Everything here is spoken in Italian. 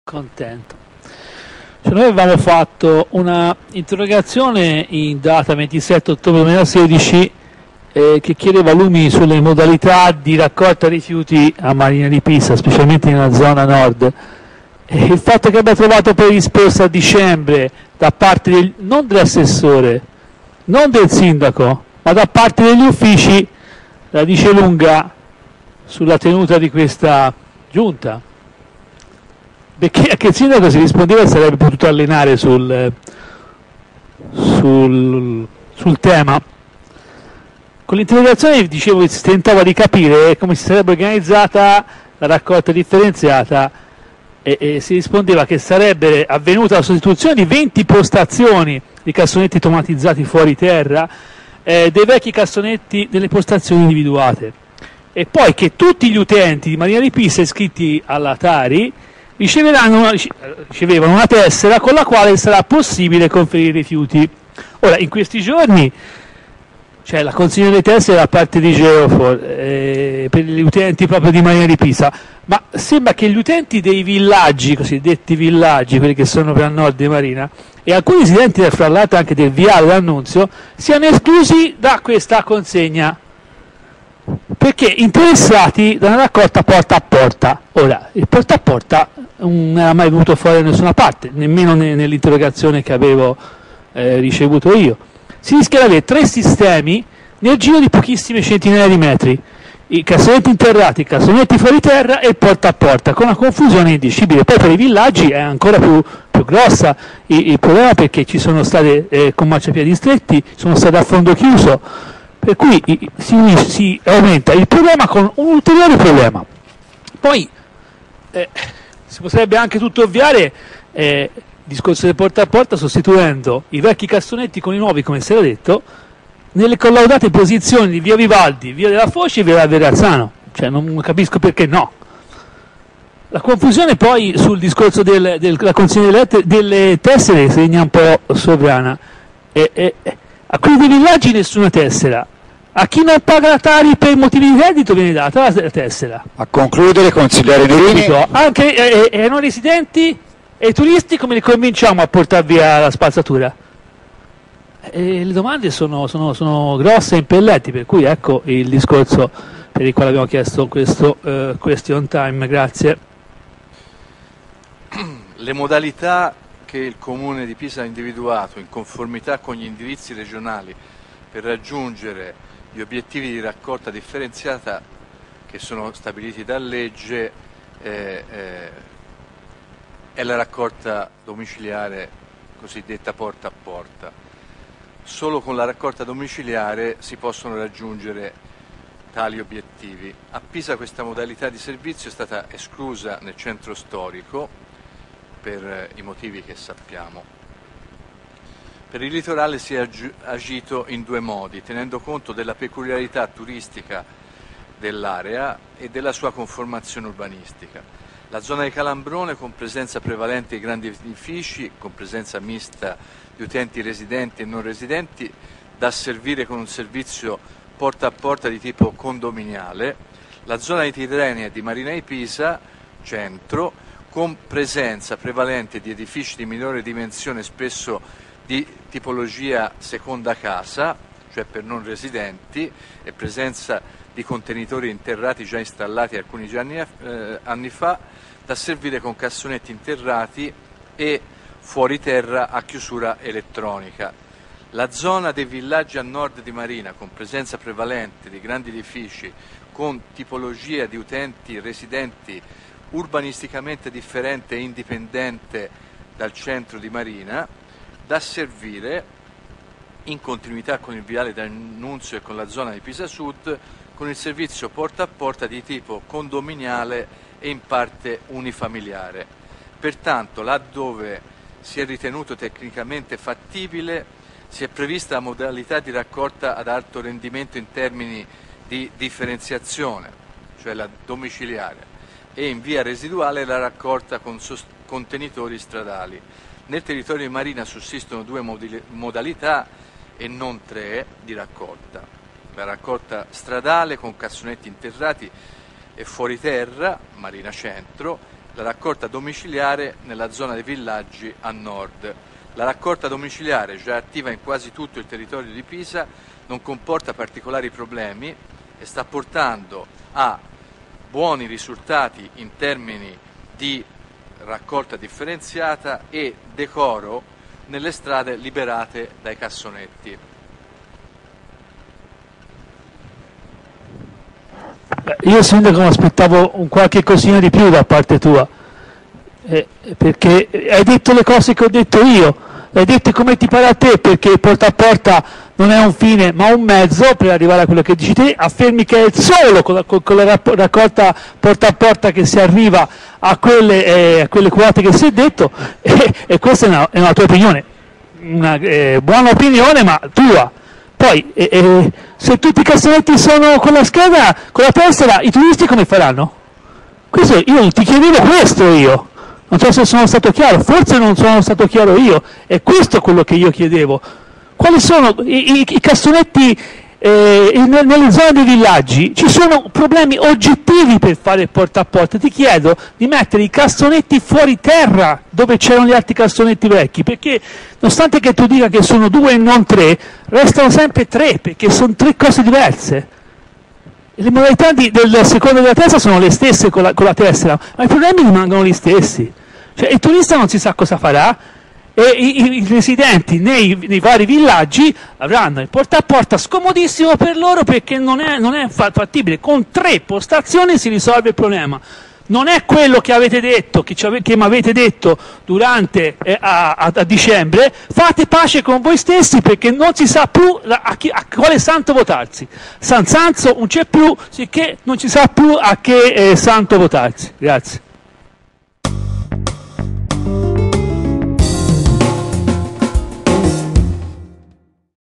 Contento. Cioè, noi avevamo fatto una interrogazione in data 27 ottobre 2016 che chiedeva lumi sulle modalità di raccolta rifiuti a Marina di Pisa, specialmente nella zona nord. E il fatto che abbia trovato poi risposta a dicembre da parte non dell'assessore, non del sindaco, ma da parte degli uffici, la dice lunga sulla tenuta di questa giunta. Perché anche il sindaco si rispondeva sarebbe potuto allenare sul tema. Con l'interrogazione, dicevo, si tentava di capire come si sarebbe organizzata la raccolta differenziata e si rispondeva che sarebbe avvenuta la sostituzione di 20 postazioni di cassonetti automatizzati fuori terra dei vecchi cassonetti delle postazioni individuate, e poi che tutti gli utenti di Marina di Pisa iscritti alla Tari ricevevano una tessera con la quale sarà possibile conferire i rifiuti. Ora, in questi giorni c'è la consegna delle tessere da parte di Geofor per gli utenti proprio di Marina di Pisa, ma sembra che gli utenti dei villaggi, cosiddetti villaggi, quelli che sono più a nord di Marina, e alcuni residenti fra l'altro anche del viale d'Annunzio, siano esclusi da questa consegna perché interessati da una raccolta porta a porta. Ora, il porta a porta non era mai venuto fuori da nessuna parte, nemmeno nell'interrogazione che avevo ricevuto io. Si rischia di avere 3 sistemi nel giro di pochissime centinaia di metri: i cassonetti interrati, i cassonetti fuori terra e il porta a porta, con una confusione indicibile. Poi per i villaggi è ancora più grossa il problema, perché ci sono state con marciapiedi stretti, sono state a fondo chiuso, per cui si aumenta il problema con un ulteriore problema. Poi si potrebbe anche tutto ovviare il discorso del porta a porta sostituendo i vecchi cassonetti con i nuovi, come si era detto, nelle collaudate posizioni di via Vivaldi, via della Foce e via Verrazzano. Cioè, non capisco perché no. La confusione poi sul discorso della consegna delle tessere segna un po' sovrana. A quelli dei villaggi nessuna tessera. A chi non paga la Tari per motivi di reddito viene data la tessera. A concludere, consigliere Nerini. Anche ai non residenti e ai turisti come li convinciamo a portare via la spazzatura? Le domande sono grosse e impellenti, per cui ecco il discorso per il quale abbiamo chiesto questo question time. Grazie. Le modalità che il Comune di Pisa ha individuato in conformità con gli indirizzi regionali per raggiungere gli obiettivi di raccolta differenziata che sono stabiliti da legge è la raccolta domiciliare cosiddetta porta a porta. Solo con la raccolta domiciliare si possono raggiungere tali obiettivi. A Pisa questa modalità di servizio è stata esclusa nel centro storico per i motivi che sappiamo. Per il litorale si è agito in 2 modi, tenendo conto della peculiarità turistica dell'area e della sua conformazione urbanistica. La zona di Calambrone, con presenza prevalente di grandi edifici, con presenza mista di utenti residenti e non residenti, da servire con un servizio porta a porta di tipo condominiale. La zona di Tirrenia e di Marina di Pisa, centro, con presenza prevalente di edifici di minore dimensione, spesso di tipologia seconda casa, cioè per non residenti, e presenza di contenitori interrati già installati alcuni anni fa, da servire con cassonetti interrati e fuori terra a chiusura elettronica. La zona dei villaggi a nord di Marina, con presenza prevalente di grandi edifici, con tipologia di utenti residenti urbanisticamente differente e indipendente dal centro di Marina, da servire in continuità con il viale d'Annunzio e con la zona di Pisa Sud con il servizio porta a porta di tipo condominiale e in parte unifamiliare. Pertanto, laddove si è ritenuto tecnicamente fattibile, si è prevista la modalità di raccolta ad alto rendimento in termini di differenziazione, cioè la domiciliare, e in via residuale la raccolta con contenitori stradali. Nel territorio di Marina sussistono 2 modalità e non 3 di raccolta. La raccolta stradale con cassonetti interrati e fuori terra, Marina Centro, la raccolta domiciliare nella zona dei villaggi a nord. La raccolta domiciliare, già attiva in quasi tutto il territorio di Pisa, non comporta particolari problemi e sta portando a buoni risultati in termini di raccolta differenziata e decoro nelle strade liberate dai cassonetti. Io sindaco mi aspettavo un qualche cosina di più da parte tua, perché hai detto le cose che ho detto io, hai detto come ti pare a te, perché il porta a porta non è un fine ma un mezzo per arrivare a quello che dici te, affermi che è il solo con la raccolta porta a porta che si arriva a quelle quote che si è detto, e questa è una tua opinione, una buona opinione ma tua. Poi se tutti i cassonetti sono con la scheda, con la tessera, i turisti come faranno? Questo, io ti chiedevo questo io, non so se sono stato chiaro, forse non sono stato chiaro io, è questo quello che io chiedevo. Quali sono i cassonetti nelle zone dei villaggi? Ci sono problemi oggettivi per fare il porta a porta. Ti chiedo di mettere i cassonetti fuori terra dove c'erano gli altri cassonetti vecchi, perché nonostante che tu dica che sono 2 e non 3, restano sempre 3, perché sono 3 cose diverse. E le modalità del secondo e della terza sono le stesse con la tessera, ma i problemi rimangono gli stessi. Cioè il turista non si sa cosa farà, e i residenti nei vari villaggi avranno il porta a porta scomodissimo per loro, perché non è fattibile. Con 3 postazioni si risolve il problema. Non è quello che avete detto, che mi avete detto durante a dicembre. Fate pace con voi stessi, perché non si sa più a quale santo votarsi. San Sanzo non c'è più, sicché non si sa più a che santo votarsi. Grazie.